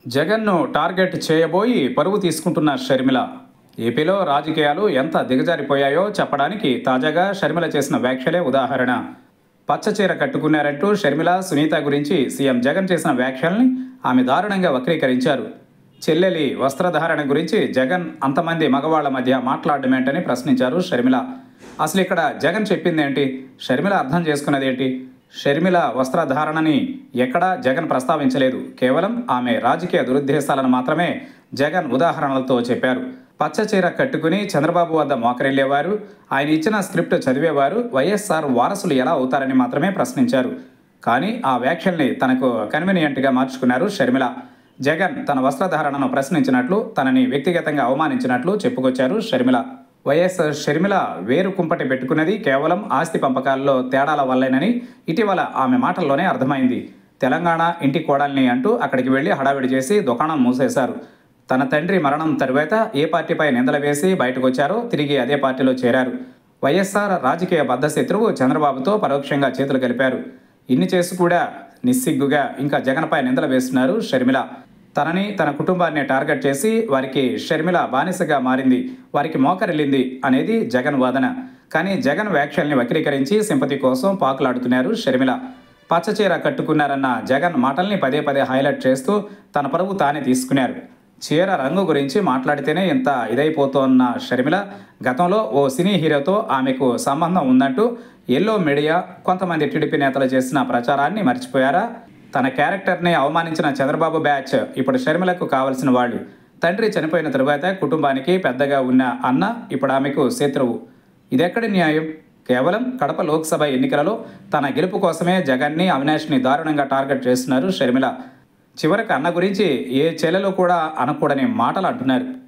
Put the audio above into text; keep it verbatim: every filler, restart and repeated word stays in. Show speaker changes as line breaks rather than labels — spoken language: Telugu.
జగన్ను టార్గెట్ చేయబోయి పరువు తీసుకుంటున్న షర్మిల. ఏపీలో రాజకీయాలు ఎంత దిగజారిపోయాయో చెప్పడానికి తాజాగా షర్మిల చేసిన వ్యాఖ్యలే ఉదాహరణ. పచ్చచీర కట్టుకున్నారంటూ షర్మిల, సునీత గురించి సీఎం జగన్ చేసిన వ్యాఖ్యల్ని ఆమె దారుణంగా వక్రీకరించారు. చెల్లెలి వస్త్రధారణ గురించి జగన్ అంతమంది మగవాళ్ల మధ్య మాట్లాడమేంటని ప్రశ్నించారు షర్మిల. అసలు ఇక్కడ జగన్ చెప్పిందేంటి, షర్మిల అర్థం చేసుకున్నదేంటి? షర్మిల వస్త్రధారణని ఎక్కడా జగన్ ప్రస్తావించలేదు. కేవలం ఆమె రాజకీయ దురుద్దేశాలను మాత్రమే జగన్ ఉదాహరణలతో చెప్పారు. పచ్చచీర కట్టుకుని చంద్రబాబు వద్ద మోకరిల్లేవారు, ఆయన ఇచ్చిన స్క్రిప్ట్ చదివేవారు వైఎస్ఆర్ వారసులు ఎలా అవుతారని మాత్రమే ప్రశ్నించారు. కానీ ఆ వ్యాఖ్యల్ని తనకు కన్వీనియంట్గా మార్చుకున్నారు షర్మిల. జగన్ తన వస్త్రధారణను ప్రశ్నించినట్లు, తనని వ్యక్తిగతంగా అవమానించినట్లు చెప్పుకొచ్చారు షర్మిల. వైఎస్ షర్మిల వేరు కుంపటి పెట్టుకున్నది కేవలం ఆస్తి పంపకాల్లో తేడాల వల్లేనని ఇటీవల ఆమె మాటల్లోనే అర్థమైంది. తెలంగాణ ఇంటి కోడల్ని అంటూ అక్కడికి వెళ్లి హడావిడి చేసి దుకాణం మూసేశారు. తన తండ్రి మరణం తరువాత ఏ పార్టీపై నిందలు వేసి బయటకు వచ్చారో తిరిగి అదే పార్టీలో చేరారు. వైఎస్ఆర్ రాజకీయ బద్ధశత్రువు చంద్రబాబుతో పరోక్షంగా చేతులు కలిపారు. ఇన్ని చేసి కూడా నిస్సిగ్గుగా ఇంకా జగన్పై నిందలు వేస్తున్నారు షర్మిల. తనని, తన కుటుంబాన్ని టార్గెట్ చేసి వారికి షర్మిల బానిసగా మారింది, వారికి మోకరిల్లింది అనేది జగన్ వాదన. కానీ జగన్ వ్యాఖ్యల్ని వక్రీకరించి సింపతి కోసం పాకులాడుతున్నారు షర్మిల. పచ్చచీర కట్టుకున్నారన్న జగన్ మాటల్ని పదే పదే హైలైట్ చేస్తూ తన పరువు తానే తీసుకున్నారు. చీర రంగు గురించి మాట్లాడితేనే ఇంత ఇదైపోతోన్న షర్మిల గతంలో ఓ సినీ హీరోతో ఆమెకు సంబంధం ఉందంటూ ఎల్లో మీడియా, కొంతమంది టీడీపీ నేతలు చేసిన ప్రచారాన్ని మర్చిపోయారా? తన క్యారెక్టర్ని అవమానించిన చంద్రబాబు బ్యాచ్ ఇప్పుడు షర్మిలకు కావలసిన వాళ్ళు. తండ్రి చనిపోయిన తరువాత కుటుంబానికి పెద్దగా ఉన్న అన్న ఇప్పుడు ఆమెకు శత్రువు. ఇదెక్కడి న్యాయం? కేవలం కడప లోక్సభ ఎన్నికలలో తన గెలుపు కోసమే జగన్ని, అవినాష్ని దారుణంగా టార్గెట్ చేస్తున్నారు షర్మిల. చివరకు అన్న గురించి ఏ చెల్లెలు కూడా అనకూడని మాటలు అంటున్నారు.